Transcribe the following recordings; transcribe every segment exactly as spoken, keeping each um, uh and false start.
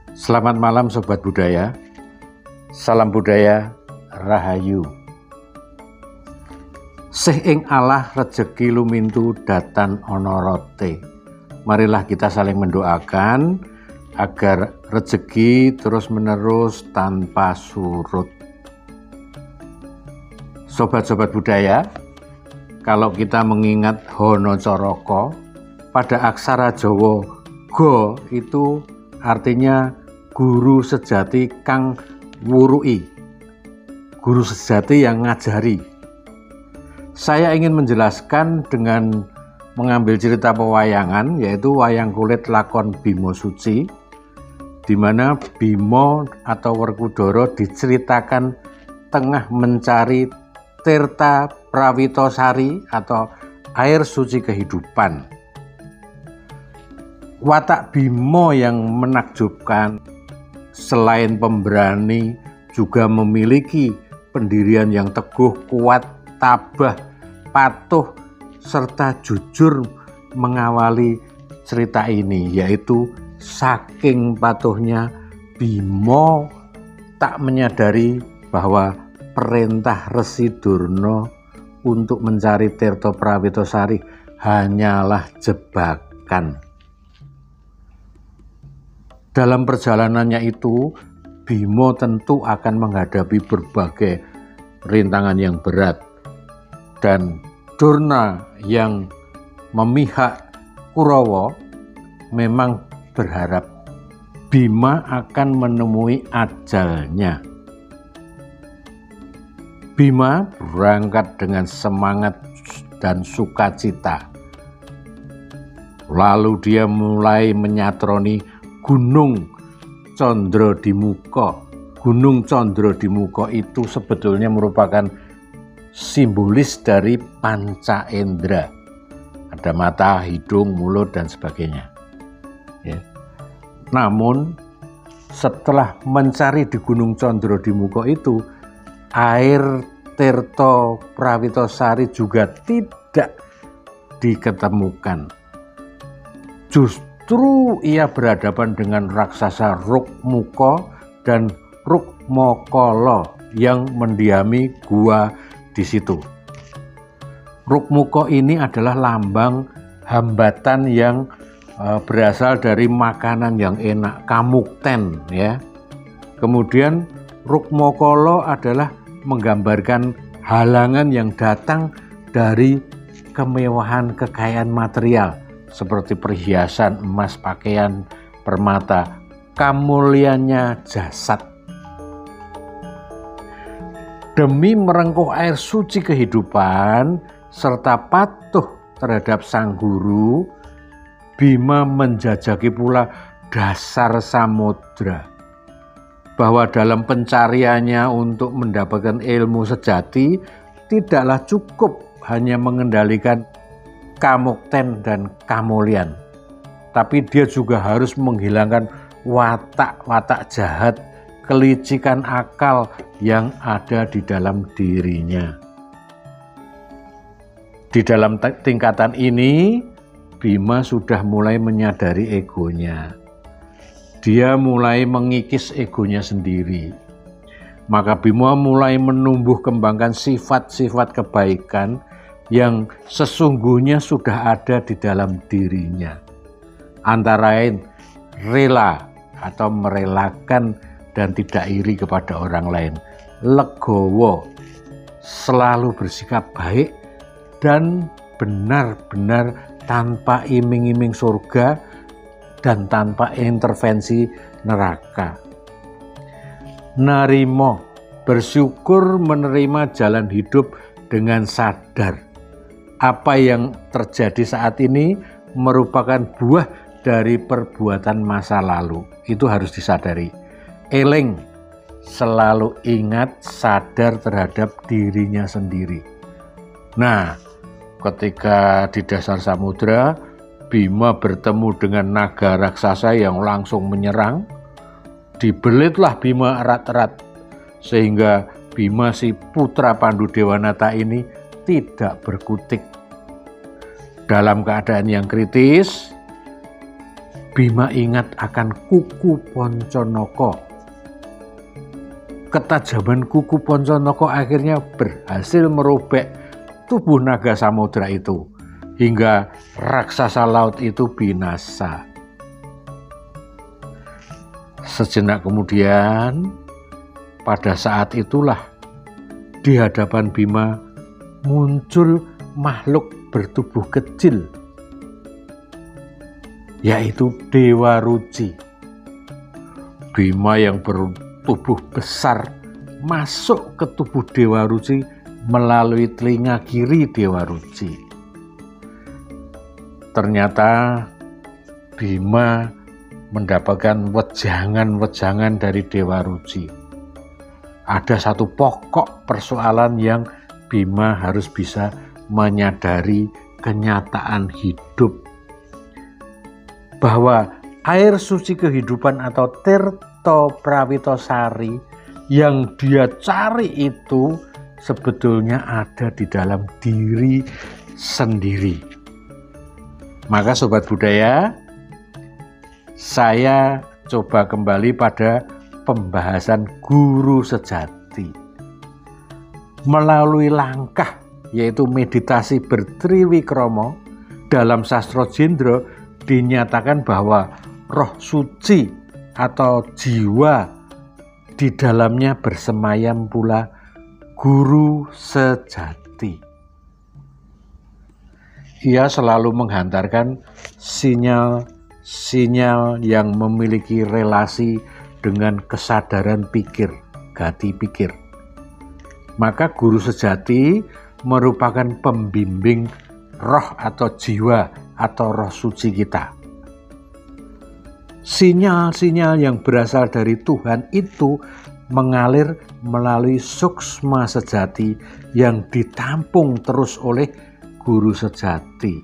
Selamat malam Sobat Budaya. Salam budaya, rahayu. Sih ing Allah rejeki lumintu datan ana rote. Marilah kita saling mendoakan agar rejeki terus-menerus tanpa surut. Sobat-sobat budaya, kalau kita mengingat Hono Coroko, pada aksara Jawa go itu artinya guru sejati kang wurui, guru sejati yang ngajari. Saya ingin menjelaskan dengan mengambil cerita pewayangan, yaitu wayang kulit lakon Bimo Suci, di mana Bimo atau Werkudara diceritakan tengah mencari tirta prawitosari atau air suci kehidupan. Watak Bimo yang menakjubkan, selain pemberani juga memiliki pendirian yang teguh, kuat, tabah, patuh, serta jujur mengawali cerita ini, yaitu saking patuhnya Bimo tak menyadari bahwa perintah Resi Durna untuk mencari tirta prawitosari hanyalah jebakan. Dalam perjalanannya itu, Bimo tentu akan menghadapi berbagai rintangan yang berat, dan Durna yang memihak Kurawa memang berharap Bima akan menemui ajalnya. Bima berangkat dengan semangat dan sukacita. Lalu dia mulai menyatroni Gunung Condrodimuka. Gunung Condrodimuka itu sebetulnya merupakan simbolis dari panca indera. Ada mata, hidung, mulut, dan sebagainya. Ya. Namun setelah mencari di Gunung Condrodimuka itu, air tirta prawitosari juga tidak diketemukan. Justru ia berhadapan dengan raksasa Rukmuka dan Rukmakala yang mendiami gua di situ. Rukmuka ini adalah lambang hambatan yang e, berasal dari makanan yang enak, kamukten ya. Kemudian Rukmakala adalah menggambarkan halangan yang datang dari kemewahan kekayaan material seperti perhiasan, emas, pakaian, permata, kemuliaannya jasad. Demi merengkuh air suci kehidupan serta patuh terhadap sang guru, Bima menjajaki pula dasar samudra. Bahwa dalam pencariannya untuk mendapatkan ilmu sejati tidaklah cukup hanya mengendalikan kamukten dan kamulian, tapi dia juga harus menghilangkan watak-watak jahat, kelicikan akal yang ada di dalam dirinya. Di dalam tingkatan ini, Bima sudah mulai menyadari egonya. Dia mulai mengikis egonya sendiri. Maka Bima mulai menumbuh kembangkan sifat-sifat kebaikan yang sesungguhnya sudah ada di dalam dirinya. Antara lain rela atau merelakan dan tidak iri kepada orang lain, legowo, selalu bersikap baik dan benar-benar tanpa iming-iming surga dan tanpa intervensi neraka. Narimo, bersyukur menerima jalan hidup dengan sadar. Apa yang terjadi saat ini merupakan buah dari perbuatan masa lalu. Itu harus disadari. Eling, selalu ingat, sadar terhadap dirinya sendiri. Nah, ketika di dasar samudra, Bima bertemu dengan naga raksasa yang langsung menyerang. Dibelitlah Bima erat-erat, sehingga Bima si putra Pandu Dewanata ini tidak berkutik. Dalam keadaan yang kritis, Bima ingat akan kuku Ponconoko. Ketajaman kuku Ponconoko akhirnya berhasil merobek tubuh naga samudra itu, hingga raksasa laut itu binasa. Sejenak kemudian, pada saat itulah di hadapan Bima muncul makhluk bertubuh kecil, yaitu Dewa Ruci. Bima yang bertubuh besar masuk ke tubuh Dewa Ruci melalui telinga kiri Dewa Ruci. Ternyata Bima mendapatkan wejangan-wejangan dari Dewa Ruci. Ada satu pokok persoalan yang Bima harus bisa menyadari kenyataan hidup, bahwa air suci kehidupan atau Tirto Prawitosari yang dia cari itu sebetulnya ada di dalam diri sendiri. Maka sobat budaya, saya coba kembali pada pembahasan guru sejati. Melalui langkah yaitu meditasi bertriwikromo, dalam sastra Jendra dinyatakan bahwa roh suci atau jiwa di dalamnya bersemayam pula guru sejati. Ia selalu menghantarkan sinyal-sinyal yang memiliki relasi dengan kesadaran pikir, gati pikir. Maka guru sejati merupakan pembimbing roh atau jiwa atau roh suci kita. Sinyal-sinyal yang berasal dari Tuhan itu mengalir melalui suksma sejati yang ditampung terus oleh guru sejati.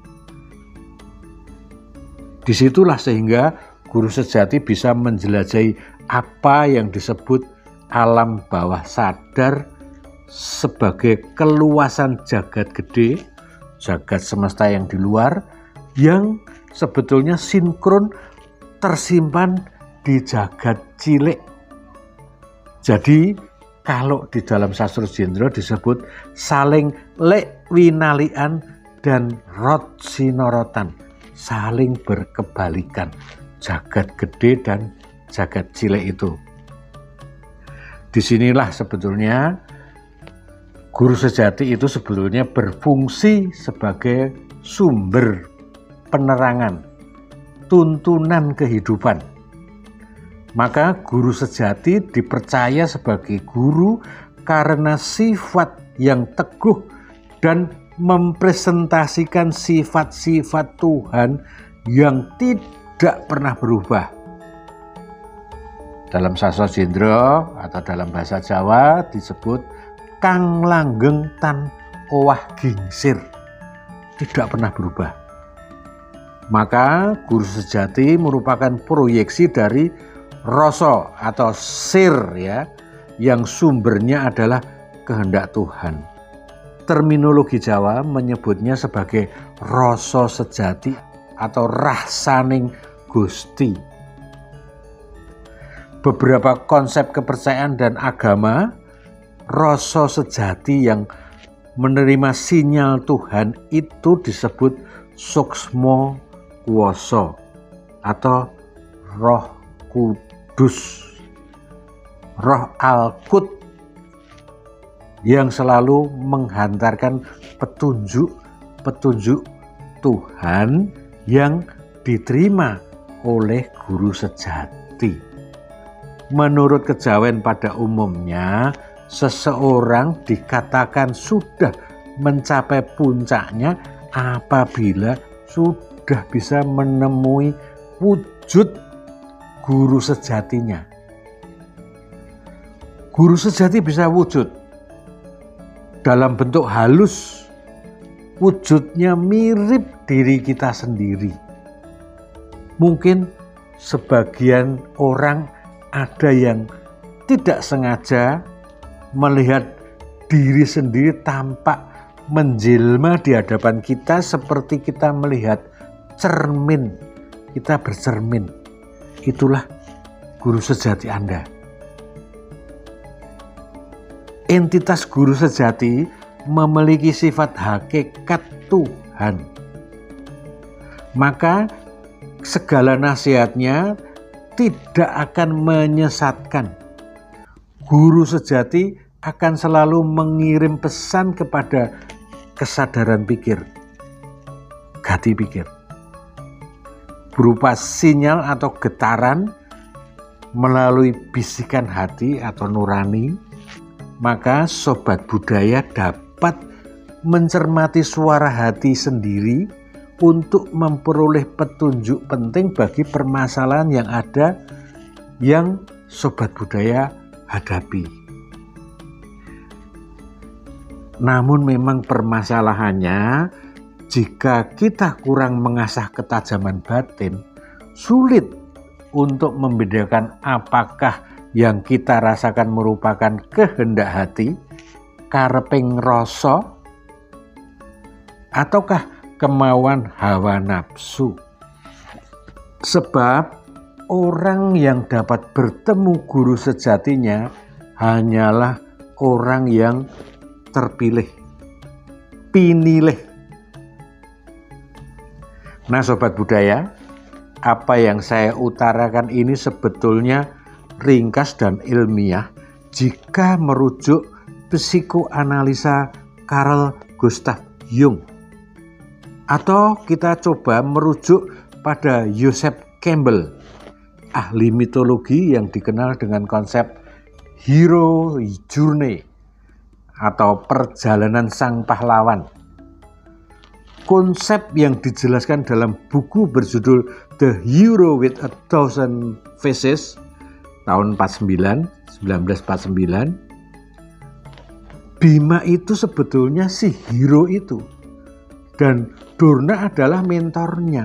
Disitulah sehingga guru sejati bisa menjelajahi apa yang disebut alam bawah sadar sebagai keluasan jagat gede, jagat semesta yang di luar, yang sebetulnya sinkron tersimpan di jagat cilik. Jadi kalau di dalam sastra Jendra disebut saling lek winalian dan rot sinorotan, saling berkebalikan, jagat gede dan jagat cilik itu. Disinilah sebetulnya guru sejati itu sebetulnya berfungsi sebagai sumber penerangan, tuntunan kehidupan. Maka guru sejati dipercaya sebagai guru karena sifat yang teguh dan mempresentasikan sifat-sifat Tuhan yang tidak pernah berubah. Dalam sastra Jendra atau dalam bahasa Jawa disebut Kang langgeng tan owah gingsir, tidak pernah berubah. Maka guru sejati merupakan proyeksi dari rasa atau sir ya, yang sumbernya adalah kehendak Tuhan. Terminologi Jawa menyebutnya sebagai rasa sejati atau rasaning Gusti. Beberapa konsep kepercayaan dan agama, rasa sejati yang menerima sinyal Tuhan itu disebut suksma kuwasa atau Roh Kudus, Roh Al-Qud yang selalu menghantarkan petunjuk-petunjuk Tuhan yang diterima oleh guru sejati. Menurut kejawen pada umumnya, seseorang dikatakan sudah mencapai puncaknya apabila sudah bisa menemui wujud guru sejatinya. Guru sejati bisa wujud dalam bentuk halus, wujudnya mirip diri kita sendiri. Mungkin sebagian orang ada yang tidak sengaja melihat diri sendiri tampak menjelma di hadapan kita seperti kita melihat cermin kita bercermin. Itulah guru sejati Anda. Entitas guru sejati memiliki sifat hakikat Tuhan. Maka segala nasihatnya tidak akan menyesatkan. Guru sejati akan selalu mengirim pesan kepada kesadaran pikir, gati pikir, berupa sinyal atau getaran melalui bisikan hati atau nurani. Maka sobat budaya dapat mencermati suara hati sendiri untuk memperoleh petunjuk penting bagi permasalahan yang ada yang sobat budaya hadapi. Namun memang permasalahannya, jika kita kurang mengasah ketajaman batin, sulit untuk membedakan apakah yang kita rasakan merupakan kehendak hati, kareping rasa, ataukah kemauan hawa nafsu. Sebab orang yang dapat bertemu guru sejatinya hanyalah orang yang terpilih, pinilih. Nah sobat budaya, apa yang saya utarakan ini sebetulnya ringkas dan ilmiah jika merujuk psikoanalisa Carl Gustav Jung. Atau kita coba merujuk pada Joseph Campbell, ahli mitologi yang dikenal dengan konsep hero journey atau perjalanan sang pahlawan. Konsep yang dijelaskan dalam buku berjudul The Hero with a Thousand Faces tahun seribu sembilan ratus empat puluh sembilan. Bima itu sebetulnya si hero itu, dan Dorna adalah mentornya.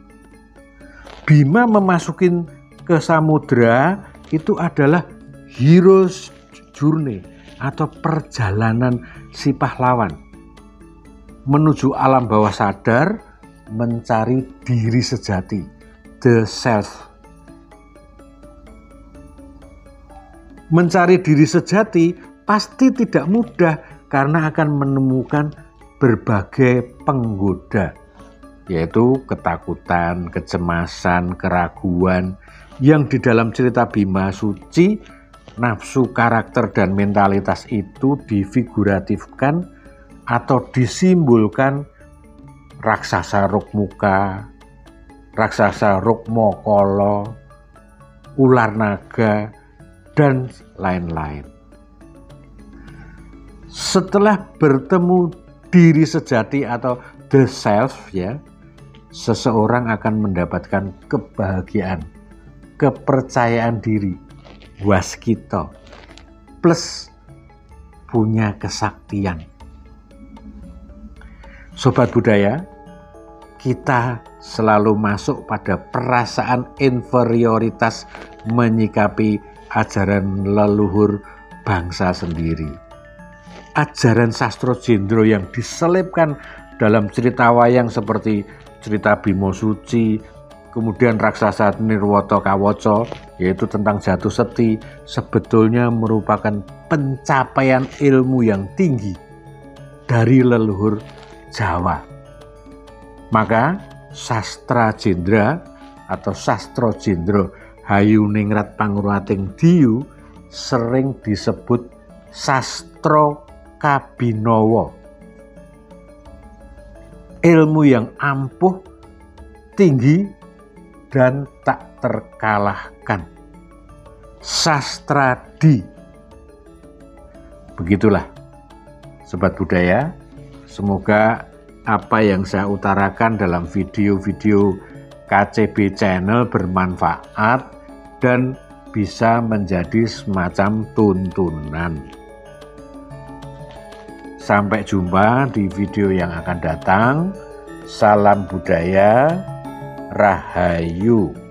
Bima memasukin ke samudra itu adalah hero's journey atau perjalanan si pahlawan menuju alam bawah sadar, mencari diri sejati, the self. Mencari diri sejati pasti tidak mudah karena akan menemukan berbagai penggoda, yaitu ketakutan, kecemasan, keraguan yang di dalam cerita Bima Suci, nafsu, karakter, dan mentalitas itu difiguratifkan atau disimbolkan raksasa Rukmuka, raksasa Rukmokolo, ular naga, dan lain-lain. Setelah bertemu diri sejati atau the self, ya, seseorang akan mendapatkan kebahagiaan, kepercayaan diri, waskita, plus punya kesaktian. Sobat budaya, kita selalu masuk pada perasaan inferioritas menyikapi ajaran leluhur bangsa sendiri. Ajaran sastro jendro yang diselipkan dalam cerita wayang seperti cerita Bima Suci, kemudian raksasa Nirwata Kawaca, yaitu tentang jatuh seti, sebetulnya merupakan pencapaian ilmu yang tinggi dari leluhur Jawa. Maka sastra jendra atau sastro jendro Hayuningrat Pangruating Diyu sering disebut sastro Kabinowo. Ilmu yang ampuh, tinggi, dan tak terkalahkan. Sastradi. Begitulah sobat budaya, semoga apa yang saya utarakan dalam video-video K C B Channel bermanfaat dan bisa menjadi semacam tuntunan. Sampai jumpa di video yang akan datang. Salam budaya, Rahayu.